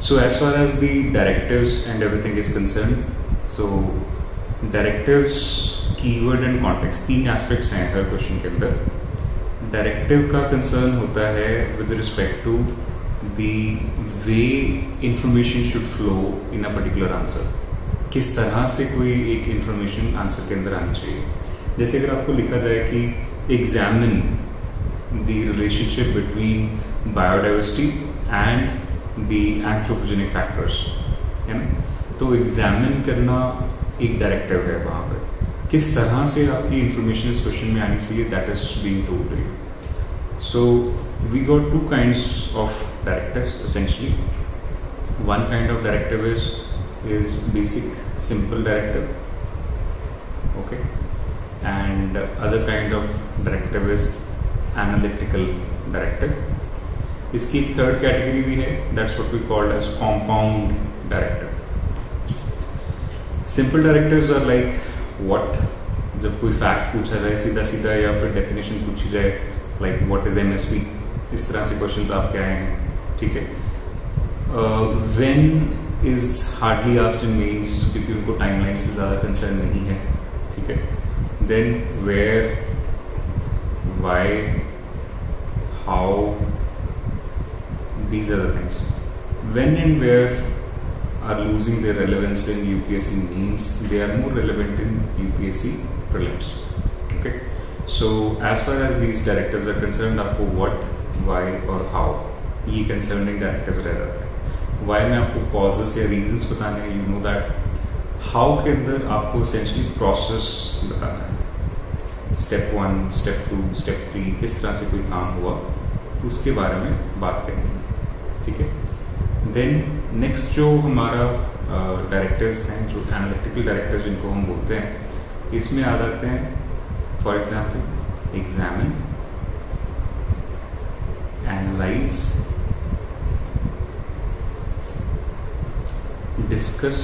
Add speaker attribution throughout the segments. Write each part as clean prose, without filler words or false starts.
Speaker 1: So as far as the directives and everything is concerned, so directives, keyword and context, तीन aspects हैं हर question के अंदर. Directive का कंसर्न होता है with respect to the way information should flow in a particular answer. किस तरह से कोई एक इंफॉर्मेशन आंसर के अंदर आनी चाहिए. जैसे अगर आपको लिखा जाए कि examine the relationship between biodiversity and the anthropogenic factors, है ना, तो एग्जामिन करना एक डायरेक्टिव है. वहाँ पर किस तरह से आपकी इंफॉर्मेशन इस क्वेश्चन में आनी चाहिए, that is being told to you. So we got two kinds of directives essentially. One kind of directive is basic simple directive, okay, and other kind of directive is analytical directive. इसकी third category भी है, that's what we call as compound directive. Simple directives are like what, जब कोई fact पूछा जाए सीधा सीधा या फिर डेफिनेशन पूछी जाए like what is MSP, इस तरह से क्वेश्चंस आपके आए हैं, ठीक है. When is hardly asked in mains, क्योंकि उनको टाइमलाइन से ज़्यादा कंसर्न नहीं है, ठीक है. Then where, why, how, these are the things. When and where are losing their relevance in UPSC means they are more relevant in UPSC prelims, okay. So as far as these directives are concerned, आपको what, why और how ये concerning directive रह जाता है. Y में आपको causes या reasons बताने हैं, यू नो दैट. हाउ के अंदर आपको एसेंशली प्रोसेस बताना है, स्टेप 1, स्टेप 2, स्टेप 3, किस तरह से कोई काम हुआ उसके बारे में बात करनी है, ठीक है. देन नेक्स्ट जो हमारा डायरेक्टिव्स हैं, जो एनालिटिकल डायरेक्टिव्स जिनको हम बोलते हैं, इसमें आ जाते हैं for example examine, analyse, discuss,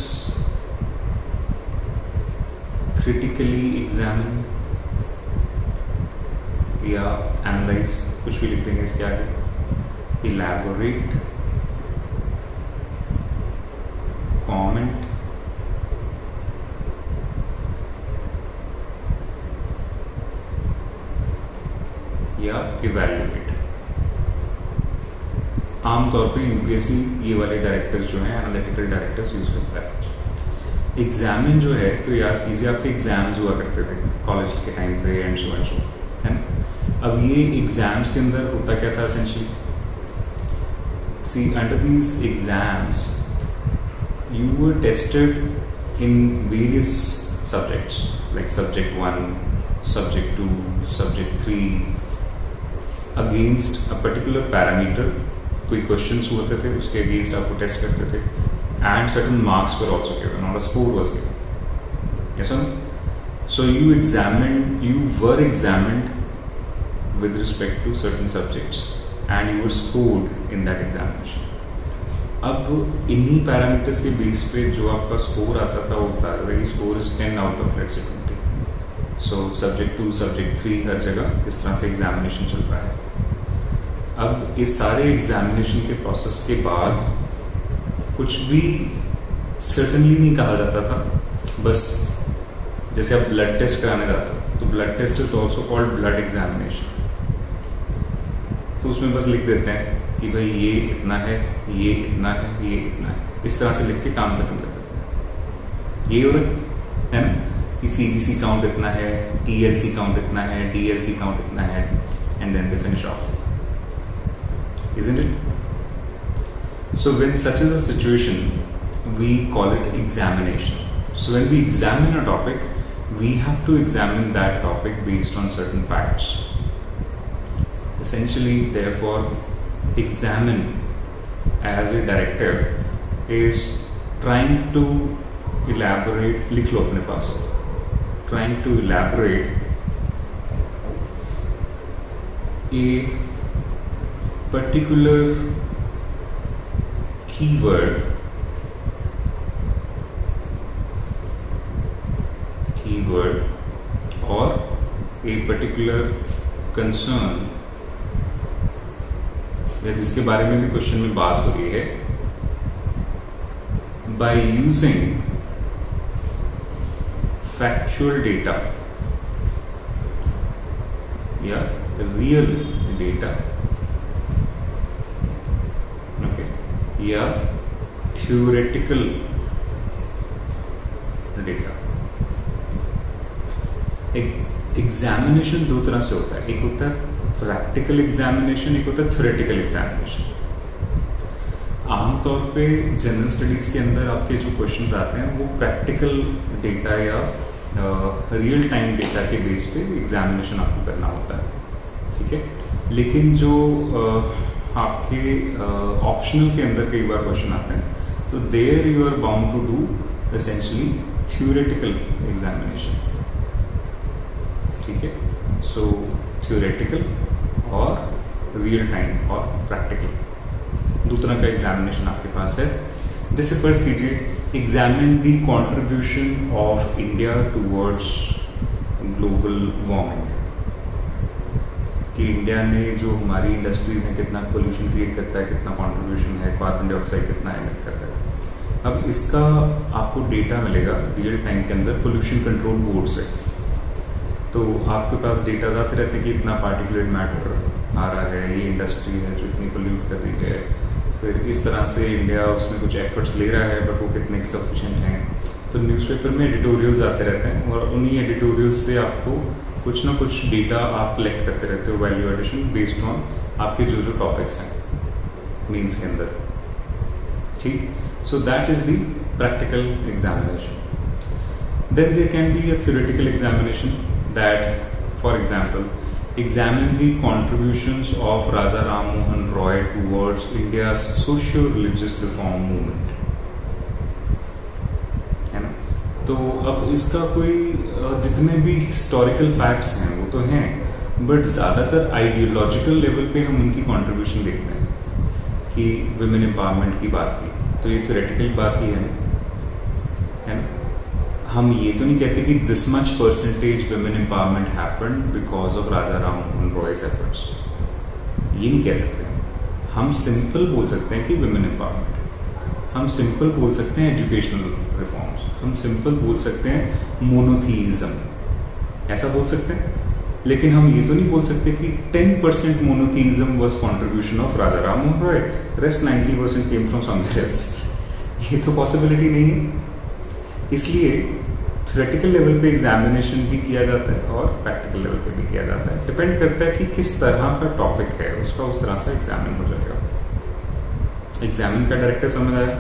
Speaker 1: critically examine या एनालाइज, कुछ भी लिख देंगे इसके आगे. इलैबोरेट, कमेंट, या इवैल्यूएट. आमतौर पे यूपीएससी ये वाले डायरेक्टर्स जो हैं एनालिटिकल डायरेक्टर्स यूज करता है. एग्जामिन जो है, तो याद कीजिए आपके एग्जाम्स हुआ करते थे कॉलेज के टाइम पे एंड सो, है ना. अब ये एग्जाम्स के अंदर होता क्या था essentially, see under these exams you were tested in various subjects like subject 1, subject 2, subject 3 against a particular parameter. कोई क्वेश्चंस होते थे उसके अगेंस्ट आपको टेस्ट करते थे and certain marks were also given और a score was given. Yes sir. So you were examined with respect to certain subjects and you were scored in that examination. अब इन्हीं parameters के base पे जो आपका score आता था वो बता रहा है कि score is 10 out of let's say 20. So subject 2, subject 3 हर जगह इस तरह से एग्जामिनेशन चल रहा है. अब इस सारे एग्जामिनेशन के प्रोसेस के बाद कुछ भी सर्टनली नहीं कहा जाता था. बस जैसे आप ब्लड टेस्ट कराने जाते हो तो blood test is also called blood examination. तो उसमें बस लिख देते हैं कि भाई ये इतना है, ये इतना है, ये इतना है, इस तरह से लिख के काम खत्म कर देते हैं. ये और है ना कि CBC काउंट इतना है, TLC काउंट इतना है, DLC काउंट इतना है, and then they finish off. Isn't it? So when such is a situation, we call it examination. So when we examine a topic, we have to examine that topic based on certain facts. Essentially, therefore, examine as a directive is trying to elaborate, लिख लो अपने पास, trying to elaborate a particular keyword or a particular concern या जिसके बारे में भी question में बात हो रही है, by using factual data या real data, okay, या theoretical data। एग्जामिनेशन दो तरह से होता है, एक होता है प्रैक्टिकल एग्जामिनेशन, एक होता है थ्योरेटिकल एग्जामिनेशन। आमतौर पे जनरल स्टडीज़ के अंदर आपके जो क्वेश्चंस आते हैं वो प्रैक्टिकल डेटा या रियल टाइम डेटा के बेस पे एग्जामिनेशन आपको करना होता है, ठीक है। लेकिन जो आपके ऑप्शनल के अंदर कई बार क्वेश्चन आते हैं, तो there you are bound to do essentially theoretical examination, ठीक है। सो थ्योरेटिकल और रियल टाइम और प्रैक्टिकल दो तरह का एग्जामिनेशन आपके पास है। जैसे फर्स्ट कीजिए, examine the contribution of India towards global warming, कि इंडिया ने जो हमारी इंडस्ट्रीज हैं कितना पोल्यूशन क्रिएट करता है, कितना कंट्रीब्यूशन है, कार्बन डाइऑक्साइड कितना एमिट करता है। अब इसका आपको डेटा मिलेगा रियल टाइम के अंदर पोल्यूशन कंट्रोल बोर्ड से। तो आपके पास डेटा आते रहते हैं कि इतना पार्टिकुलेट मैटर आ रहा है, ये इंडस्ट्री है जो इतनी पोल्यूट कर रही है, फिर इस तरह से इंडिया उसमें कुछ एफर्ट्स ले रहा है बट वो कितने सफिशिएंट हैं। तो न्यूज़पेपर में एडिटोरियल्स आते रहते हैं और उन्हीं एडिटोरियल्स से आपको कुछ ना कुछ डेटा आप कलेक्ट करते रहते हो, वैल्यू एडिशन बेस्ड ऑन आपके जो जो टॉपिक्स हैं मीन्स के अंदर, ठीक। So that is the practical examination. Then there can be a theoretical examination that, for example, examine the contributions of Raja Ram Mohan Roy towards India's socio-religious reform movement, है ना। तो अब इसका कोई जितने भी हिस्टोरिकल फैक्ट्स हैं वो तो हैं, बट ज़्यादातर आइडियोलॉजिकल लेवल पे हम उनकी कंट्रीब्यूशन देखते हैं कि विमेन एम्पावरमेंट की बात की, तो ये थ्योरेटिकल बात ही है ना। हम ये तो नहीं कहते कि this much percentage women empowerment happened because of Raja Ram Mohan Roy's efforts, ये नहीं कह सकते। हम सिंपल बोल सकते हैं कि वुमेन एम्पावरमेंट, हम सिंपल बोल सकते हैं एजुकेशनल रिफॉर्म्स, हम सिंपल बोल सकते हैं मोनोथीइज्म, ऐसा बोल सकते हैं। लेकिन हम ये तो नहीं बोल सकते कि 10% monotheism was contribution of Raja Ram Mohan Roy, rest 90% came from somewhere else. ये तो पॉसिबिलिटी नहीं है। इसलिए थ्योरेटिकल लेवल पे एग्जामिनेशन भी किया जाता है और प्रैक्टिकल लेवल पे भी किया जाता है। डिपेंड करता है कि किस तरह का टॉपिक है, उसका उस तरह से एग्जामिन हो जाएगा। एग्जामिन का डायरेक्टर समझ आया?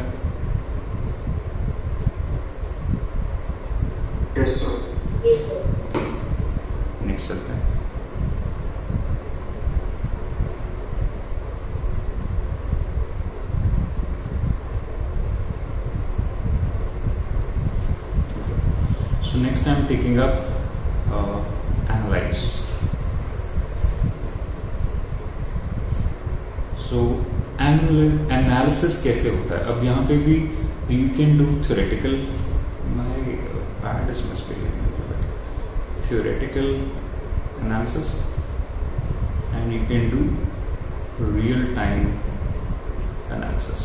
Speaker 1: नेक्स्ट चलते हैं। Next I'm taking up analyze. So analysis कैसे होता है? अब यहाँ पे भी you can do theoretical, my pad is misbehaving, theoretical analysis, and you can do real time analysis.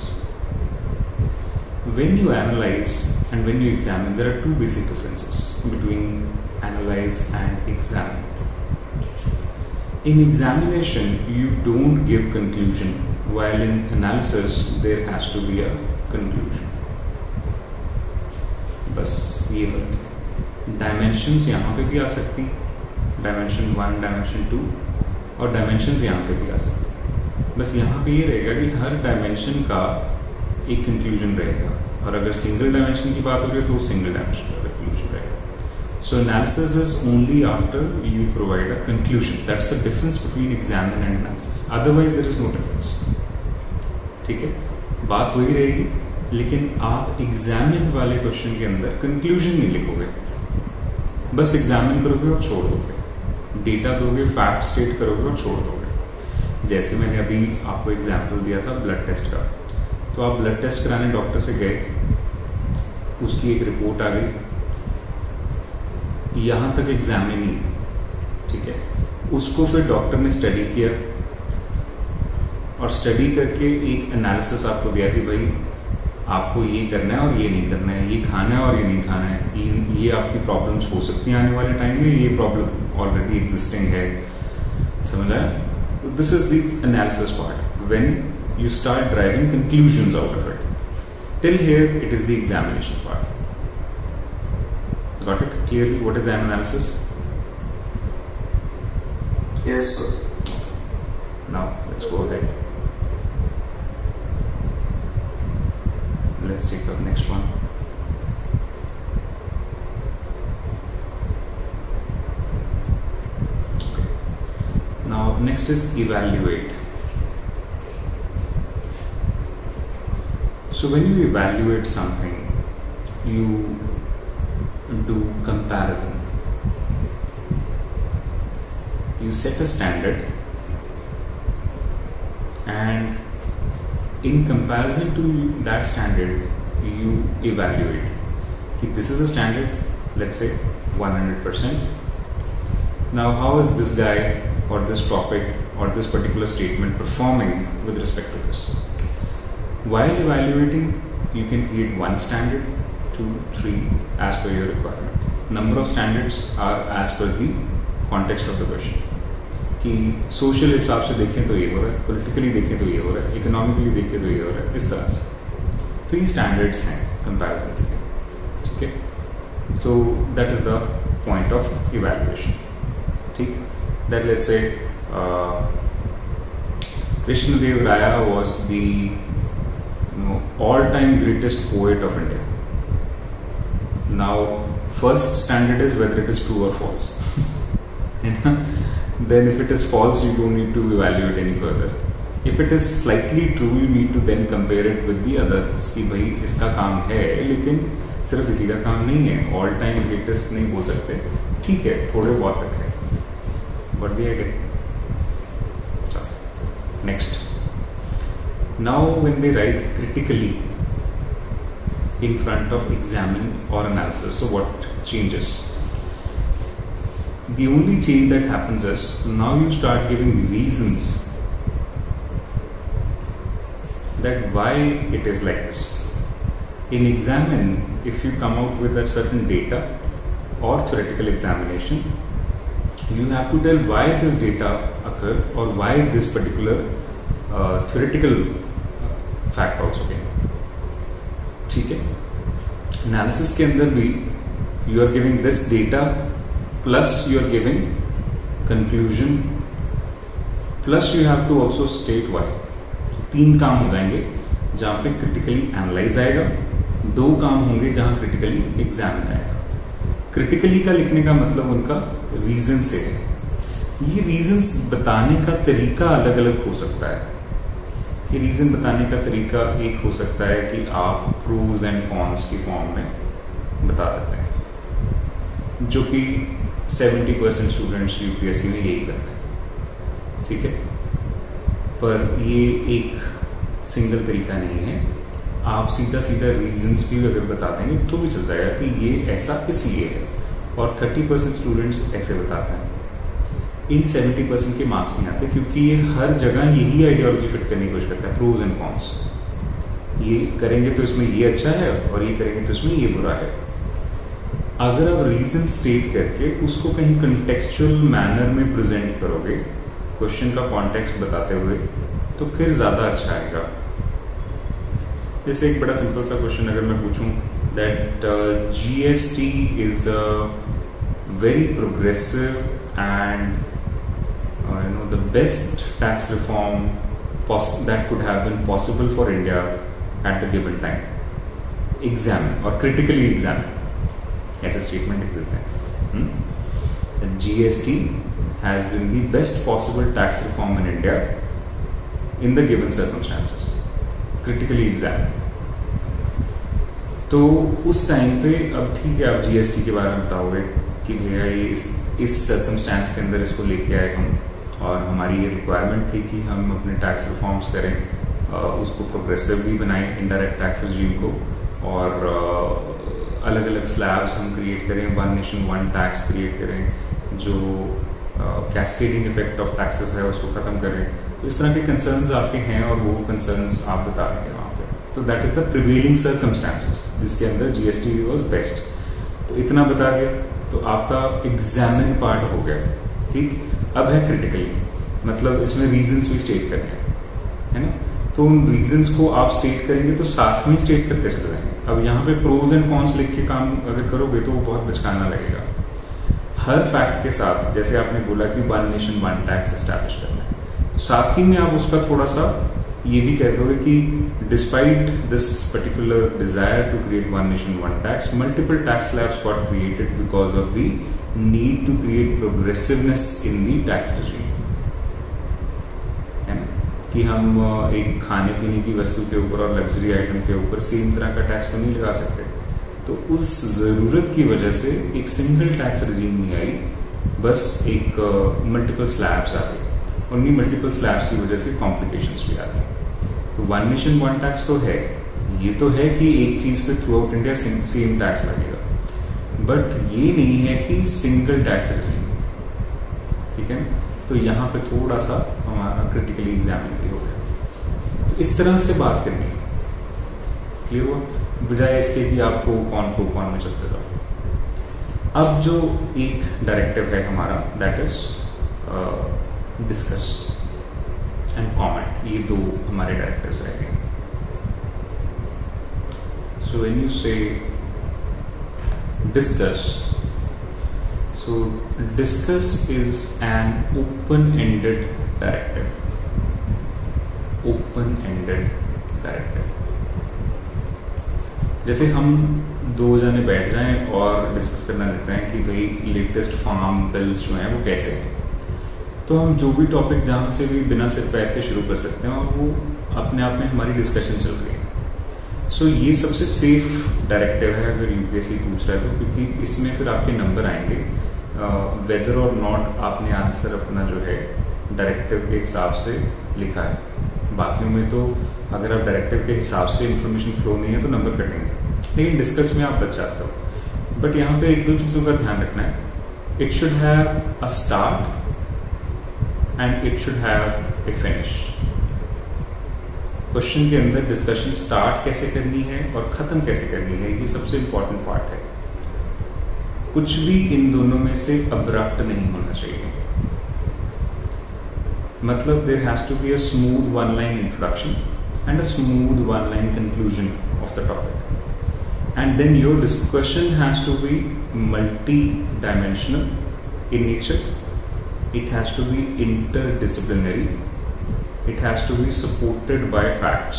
Speaker 1: When you analyze and when you examine, there are two basic differences between analyze and examine. In examination, you don't give conclusion, while in analysis, there has to be a conclusion. बस ये फर्क है। Dimensions यहाँ पे भी आ सकती, dimension 1, dimension 2, और dimensions यहाँ पे भी आ सकती। बस यहाँ पे ये रहेगा कि हर dimension का एक कंक्लूजन रहेगा, और अगर सिंगल डायमेंशन की बात हो रही है तो सिंगल डायमेंशन का कंक्लूजन रहेगा। So analysis is only after you provide a conclusion. That's the difference between examine and analysis, otherwise there is no difference, ठीक है। बात वही रहेगी, लेकिन आप एग्जामिन वाले क्वेश्चन के अंदर कंक्लूजन नहीं लिखोगे, बस एग्जामिन करोगे और छोड़ दोगे, डेटा दोगे, फैक्ट स्टेट करोगे और छोड़ दोगे। जैसे मैंने अभी आपको एग्जाम्पल दिया था ब्लड टेस्ट का, तो आप ब्लड टेस्ट कराने डॉक्टर से गए, उसकी एक रिपोर्ट आ गई, यहाँ तक एग्जामिन ही, ठीक है। उसको फिर डॉक्टर ने स्टडी किया और स्टडी करके एक एनालिसिस आपको दिया कि भाई आपको ये करना है और ये नहीं करना है, ये खाना है और ये नहीं खाना है, ये आपकी प्रॉब्लम्स हो सकती हैं आने वाले टाइम में, ये प्रॉब्लम ऑलरेडी एग्जिस्टिंग है, समझ आया? This is the analysis part when you start driving conclusions out of it. Till here it is the examination part. Got it clearly? What is the analysis?
Speaker 2: Yes, sir.
Speaker 1: Now let's go ahead. Let's take the next one. Okay. Now next is evaluate. So when you evaluate something, you do comparison. You set a standard, and in comparison to that standard you evaluate कि this is a standard, let's say 100%. Now how is this guy or this topic or this particular statement performing with respect to this? While evaluating, you can create one standard, 2, 3 as per your requirement. Number of standards are as per the context of the question. कि social हिसाब से देखें तो ये हो रहा है, politically देखें तो ये हो रहा है, इकोनॉमिकली देखें तो ये हो रहा है, इस तरह से। तो ये स्टैंडर्ड्स हैं कंपैरिजन के लिए, ठीक है? तो that is the point of evaluation, ठीक? That let's say Krishnadevaraya was the all time greatest poet of India. Now, first standard is whether it is true or false. Then if it is false, you don't need to evaluate any further. If it is slightly true, you need to then compare it with the others कि भाई इसका काम है लेकिन सिर्फ इसी का काम नहीं है, ऑल टाइम ग्रेटेस्ट नहीं बोल सकते, ठीक है थोड़े बहुत तक है, but the idea. Next, now when they write critically in front of examine or analysis, so what changes? The only change that happens is now you start giving reasons that why it is like this. In examine, if you come out with a certain data or theoretical examination, you have to tell why this data occurred or why this particular theoretical fact also came. ठीक है? Analysis के अंदर भी you are giving this data plus you are giving conclusion plus you have to also state why. 3 काम हो जाएंगे जहाँ पे क्रिटिकली एनालाइज आएगा, 2 काम होंगे जहाँ क्रिटिकली एग्जामिन आएगा। क्रिटिकली का लिखने का मतलब उनका रीजन से है। ये रीजंस बताने का तरीका अलग अलग हो सकता है। ये रीज़न बताने का तरीका एक हो सकता है कि आप प्रोज एंड कॉन्स की फॉर्म में बता देते हैं, जो कि 70% स्टूडेंट्स यूपीएससी में यही करते हैं, ठीक है? पर ये एक सिंगल तरीका नहीं है। आप सीधा सीधा रीजंस भी अगर बता देंगे तो भी चल जाएगा कि ये ऐसा इसलिए है, और 30% स्टूडेंट्स ऐसे बताते हैं। इन 70% के मार्क्स नहीं आते क्योंकि ये हर जगह यही आइडियोलॉजी फिट करने की कोशिश करता है, प्रोज एंड कॉन्स। ये करेंगे तो इसमें ये अच्छा है और ये करेंगे तो इसमें ये बुरा है। अगर आप रीजन स्टेट करके उसको कहीं कंटेक्चुअल मैनर में प्रेजेंट करोगे, क्वेश्चन का कॉन्टेक्स्ट बताते हुए, तो फिर ज़्यादा अच्छा आएगा। जैसे एक बड़ा सिंपल सा क्वेश्चन अगर मैं पूछूं that GST is a very progressive and the best tax reform that could have been possible for India at the given time. Examine or critically examine. ऐसा statement लिख देते हैं। That GST has been the best possible tax reform in India in the given circumstances. Critically examine. तो उस time पे अब ठीक है, आप GST के बारे में बताओगे कि भैया ये इस सर्कमस्टांस के अंदर इसको लेके आए हम, और हमारी ये रिक्वायरमेंट थी कि हम अपने टैक्स रिफॉर्म्स करें, उसको प्रोग्रेसिव भी बनाएं इंडायरेक्ट टैक्स रिजीम को, और अलग अलग स्लैब्स हम क्रिएट करें, 1 नेशन 1 टैक्स क्रिएट करें, जो कैस्केडिंग इफेक्ट ऑफ टैक्सेस है उसको ख़त्म करें। तो इस तरह के कंसर्न्स आपके हैं और वो कंसर्न्स आप बता देंगे वहाँ पे। तो that is the prevailing circumstances जिसके अंदर जीएसटी वाज बेस्ट। तो इतना बता दिया तो आपका एग्जामिन पार्ट हो गया, ठीक। अब है क्रिटिकली, मतलब इसमें रीजंस भी स्टेट करने हैं, है ना। तो उन रीजंस को आप स्टेट करेंगे तो साथ में स्टेट करते चले जाएंगे। अब यहाँ पे प्रोज एंड कॉन्स लिख के काम अगर करोगे तो वो बहुत बचकाना लगेगा। हर फैक्ट के साथ, जैसे आपने बोला कि one nation one tax establish करना है, तो साथ ही में आप उसका थोड़ा सा ये भी कह दोगे कि despite this particular desire to create one nation one tax, multiple tax slabs got created because of the need to create progressiveness in the tax regime, है ना। कि हम एक खाने पीने की वस्तु के ऊपर और लग्जरी आइटम के ऊपर सेम तरह का टैक्स तो नहीं लगा सकते। तो उस ज़रूरत की वजह से एक सिंगल टैक्स रेजिम नहीं आई, बस एक मल्टीपल स्लैब्स आ गई। उन्हीं मल्टीपल स्लैब्स की वजह से कॉम्प्लिकेशंस भी आती हैं। तो वन नेशन वन टैक्स तो है, ये तो है कि एक चीज़ पे throughout India same tax लगेगा, बट ये नहीं है कि सिंगल टैक्स रेजिम, ठीक है। तो यहाँ पे थोड़ा सा हमारा क्रिटिकली एग्जामिन भी हो गया। तो इस तरह से बात करनी है, क्लियर हुआ, बजाय इसके कि आपको कौन में चलते जाओ। अब जो एक डायरेक्टिव है हमारा, that is discuss and comment, ये दो हमारे डायरेक्टिव्स रह गए। So when you say discuss, so discuss is an open-ended directive, open-ended directive। जैसे हम दो जने बैठ जाएं और डिस्कस करना लेते हैं कि भाई लेटेस्ट फार्म बिल्स जो हैं वो कैसे हैं, तो हम जो भी टॉपिक जहाँ से भी बिना सिर पैर के शुरू कर सकते हैं और वो अपने आप में हमारी डिस्कशन चल रही है। सो ये सबसे सेफ डायरेक्टिव है अगर यूपीएससी पूछ रहा है तो, क्योंकि इसमें फिर आपके नंबर आएंगे वेदर और नॉट आपने आंसर अपना जो है डायरेक्टिव के हिसाब से लिखा है। बाकियों में तो अगर आप डायरेक्टिव के हिसाब से इंफॉर्मेशन फ्लो नहीं है तो नंबर कटेंगे, लेकिन डिस्कस में आप बच जाते हो। बट यहाँ पे एक दो चीज़ों का ध्यान रखना है, it should have a start and it should have a finish. Question के अंदर डिस्कशन स्टार्ट कैसे करनी है और ख़त्म कैसे करनी है, ये सबसे इम्पॉर्टेंट पार्ट है। कुछ भी इन दोनों में से अब्रप्ट नहीं होना चाहिए, मतलब there has to be a smooth one line introduction and a smooth one line conclusion of the topic, and then your discussion has to be multi dimensional in nature, it has to be interdisciplinary, it has to be supported by facts,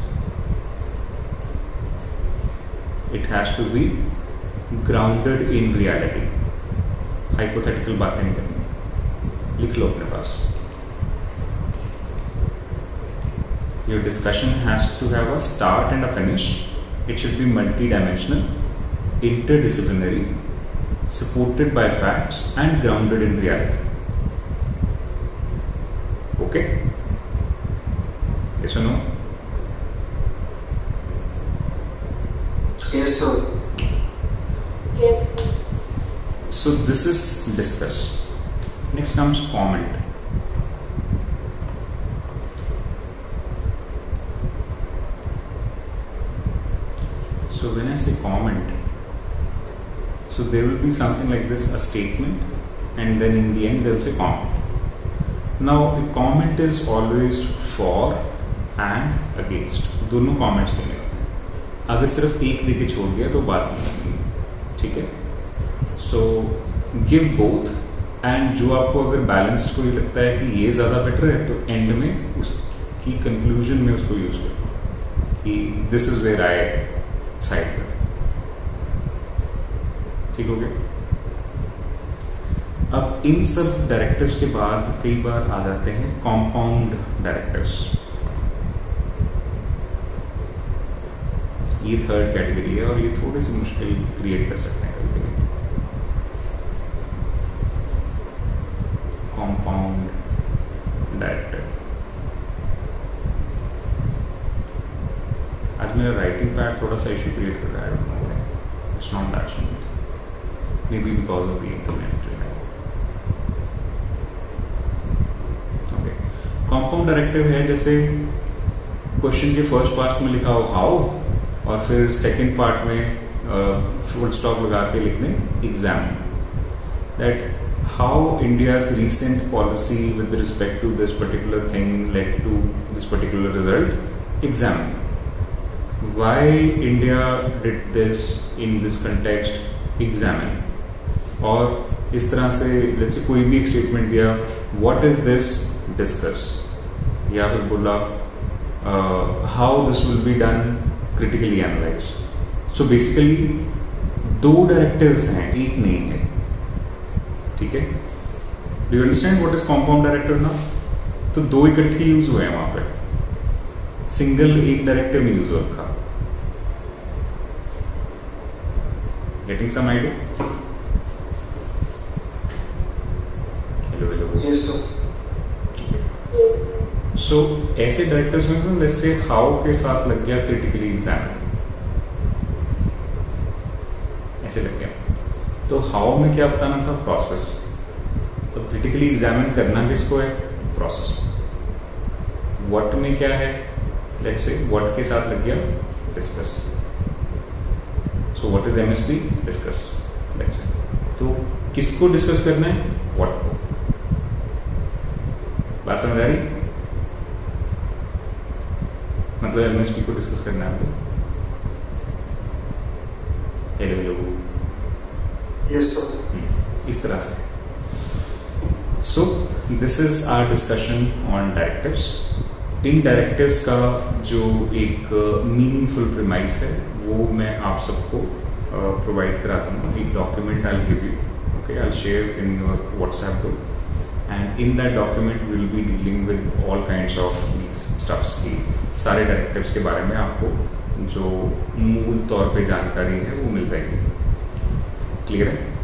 Speaker 1: it has to be grounded in reality। hypothetical बातें नहीं करनी, लिख लो अपने पास। your discussion has to have a start and a finish, it should be multi-dimensional, interdisciplinary, supported by facts and grounded in reality। okay, yes or no?
Speaker 2: Yes, sir.
Speaker 3: Yes.
Speaker 1: So this is discuss. Next comes comment. So when I say comment, so there will be something like this, a statement, and then in the end they will say comment. Now a comment is always for and against, दोनों comments देने होते हैं। अगर सिर्फ एक देके छोड़ दिया तो बात नहीं बनेगी, ठीक है। सो गिव बोथ, एंड जो आपको अगर बैलेंस्ड कोई लगता है कि ये ज़्यादा बेटर है तो एंड में उसकी कंक्लूजन में उसको यूज करो कि this is where I side with, ठीक हो गया। अब इन सब डायरेक्टिव्स के बाद कई बार आ जाते हैं कॉम्पाउंड डायरेक्टिव्स। ये थर्ड कैटेगरी है और ये थोड़ी सी मुश्किल क्रिएट कर सकते हैं कभी कभी। कॉम्पाउंड डायरेक्टिव, आज मेरा राइटिंग पैड थोड़ा सा इशू क्रिएट कर रहा है, it's not that smooth, maybe because of the internet. Compound directive है जैसे क्वेश्चन के फर्स्ट पार्ट में लिखा हो हाउ, और फिर सेकंड पार्ट में फुल स्टॉप लगा के लिखने exam, that how India's recent policy with respect to this particular thing led to this particular result exam, why India did this in this context examine. और इस तरह से जैसे कोई भी एक स्टेटमेंट दिया, व्हाट इज दिस डिस्कस, या फिर बोला how this will be done critically analyse. So basically 2 directives हैं, एक नहीं है, ठीक है। Do you understand what is compound directive ना? तो 2 इकट्ठे यूज हुए हैं वहां पे, सिंगल एक डायरेक्टिव में यूज हो रखा। Getting some idea?
Speaker 2: Yes, sir.
Speaker 1: So ऐसे डायरेक्टर्स में जैसे हाउ के साथ लग गया क्रिटिकली एग्जाम, ऐसे लग गया, तो हाउ में क्या बताना था? प्रोसेस। तो क्रिटिकली एग्जामिन करना किसको है? प्रोसेस। व्हाट में क्या है? लेट्स से व्हाट के साथ लग गया discuss. So what is MSP? Discuss. Let's say तो किसको डिस्कस करना है? व्हाट को। बात समझ आ रही? मतलब एमएसपी को डिस्कस करना है आपको।
Speaker 2: Yes, sir.
Speaker 1: इस तरह से। So this is our discussion on directives. इन डायरेक्टिव्स का जो एक मीनिंगफुल प्रीमाइस है वो मैं आप सबको प्रोवाइड करा दूँगा। एक document I give you, okay, I share in your WhatsApp group, and in that document we will be dealing with all kinds of these stuffs की सारे डायरेक्टिव्स के बारे में आपको जो मूल तौर पे जानकारी है वो मिल जाएगी। क्लियर है?